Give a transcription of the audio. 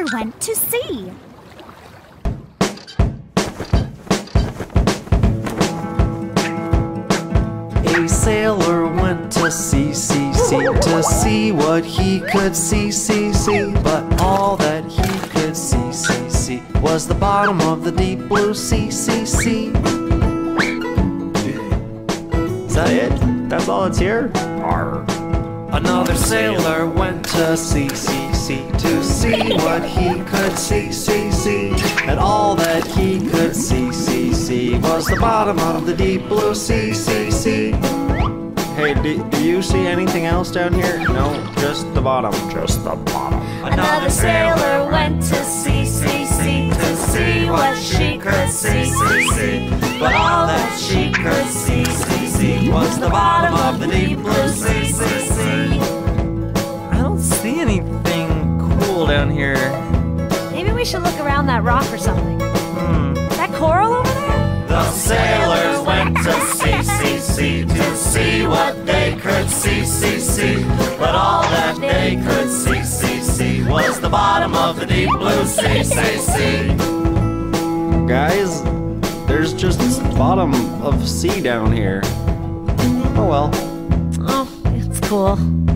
went to sea. A sailor went to sea, to see what he could see. But all that he could see was the bottom of the deep blue sea. Is that it? That's all that's here? Arr. Another sailor went to sea, to see what he could see. And all that he could see was the bottom of the deep blue sea. Hey, do you see anything else down here? No, just the bottom. Just the bottom. Another sailor went to sea, to see what she could see. But all that she could see was the bottom of the deep blue sea. I don't see anything cool down here. Maybe we should look around that rock or something. That coral over there? The sailors went to sea, to see what they could see. But all that they could see was the bottom of the deep blue sea. Guys, there's just bottom of sea down here. Oh well. Oh, it's cool.